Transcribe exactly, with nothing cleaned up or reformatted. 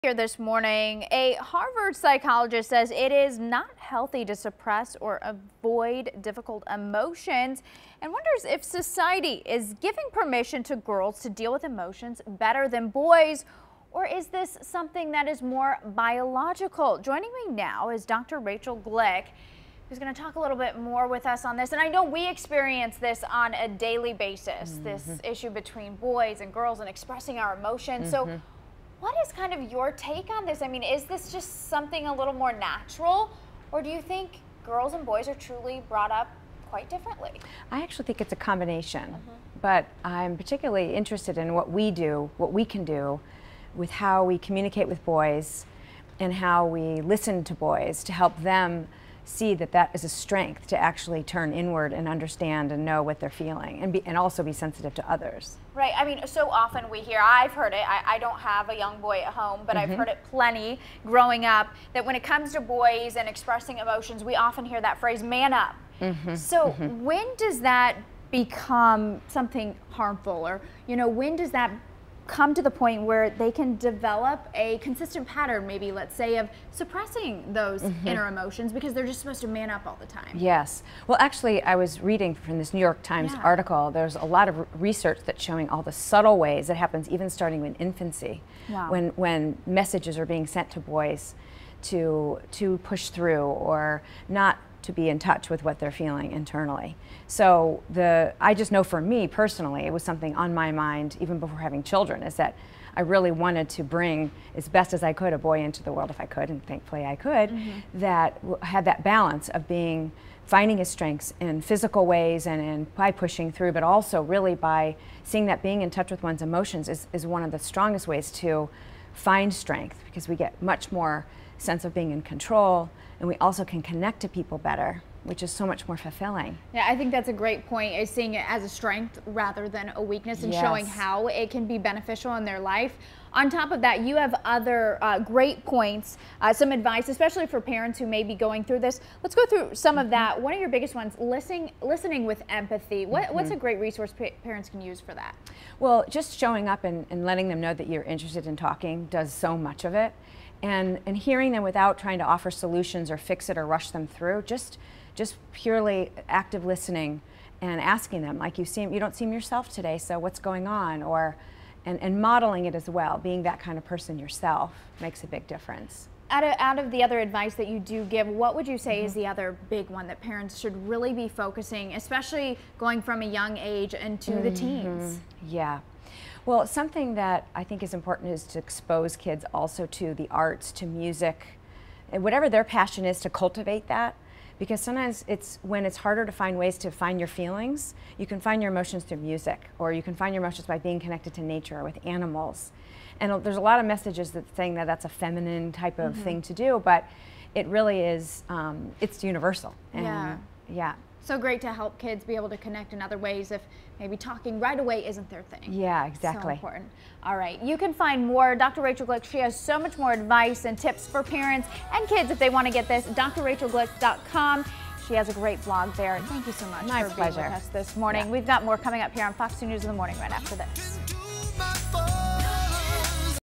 Here this morning, a Harvard psychologist says it is not healthy to suppress or avoid difficult emotions and wonders if society is giving permission to girls to deal with emotions better than boys, or is this something that is more biological? Joining me now is Doctor Rachel Glick, who's going to talk a little bit more with us on this. And I know we experience this on a daily basis, mm-hmm. this issue between boys and girls and expressing our emotions. Mm-hmm. So what is kind of your take on this? I mean, is this just something a little more natural, or do you think girls and boys are truly brought up quite differently? I actually think it's a combination, mm-hmm. but I'm particularly interested in what we do, what we can do with how we communicate with boys and how we listen to boys to help them see that that is a strength to actually turn inward and understand and know what they're feeling, and be, and also be sensitive to others. Right. I mean, so often we hear, I've heard it, I, I don't have a young boy at home, but mm-hmm. I've heard it plenty growing up, that when it comes to boys and expressing emotions, we often hear that phrase, man up. Mm-hmm. So mm-hmm. when does that become something harmful, or, you know, when does that come to the point where they can develop a consistent pattern, maybe let's say, of suppressing those mm-hmm. inner emotions because they're just supposed to man up all the time? Yes. Well, actually, I was reading from this New York Times yeah. article. There's a lot of research that's showing all the subtle ways it happens, even starting in infancy, wow. when when messages are being sent to boys to to push through or not to be in touch with what they're feeling internally. So the I just know for me personally, it was something on my mind even before having children, is that I really wanted to bring as best as I could a boy into the world, if I could, and thankfully I could, mm-hmm. that had that balance of being, finding his strengths in physical ways and, and by pushing through, but also really by seeing that being in touch with one's emotions is, is one of the strongest ways to find strength, because we get much more sense of being in control, and we also can connect to people better, which is so much more fulfilling. Yeah, I think that's a great point, is seeing it as a strength rather than a weakness, and yes. showing how it can be beneficial in their life. On top of that, you have other uh, great points, uh, some advice, especially for parents who may be going through this. Let's go through some mm-hmm. of that. One of your biggest ones, listening, listening with empathy. What, mm-hmm. What's a great resource pa parents can use for that? Well, just showing up and, and letting them know that you're interested in talking does so much of it. And, and hearing them without trying to offer solutions or fix it or rush them through, just just purely active listening and asking them, like, you seem you don't seem yourself today, so what's going on? Or and, and modeling it as well, being that kind of person yourself makes a big difference. Out of, out of the other advice that you do give, what would you say mm-hmm. is the other big one that parents should really be focusing, especially going from a young age into mm-hmm. the teens? Yeah. Well, something that I think is important is to expose kids also to the arts, to music, and whatever their passion is, to cultivate that. Because sometimes it's when it's harder to find ways to find your feelings, you can find your emotions through music, or you can find your emotions by being connected to nature or with animals. And there's a lot of messages that saying that that's a feminine type of mm-hmm. thing to do, but it really is, um, it's universal. And yeah. Yeah. So great to help kids be able to connect in other ways if maybe talking right away isn't their thing. Yeah, exactly. So important. All right, you can find more Doctor Rachel Glick. She has so much more advice and tips for parents and kids if they want to get this. D R Rachel Glick dot com. She has a great blog there. Thank you so much My for pleasure. being with us this morning. Yeah. We've got more coming up here on Fox two News in the Morning right after this.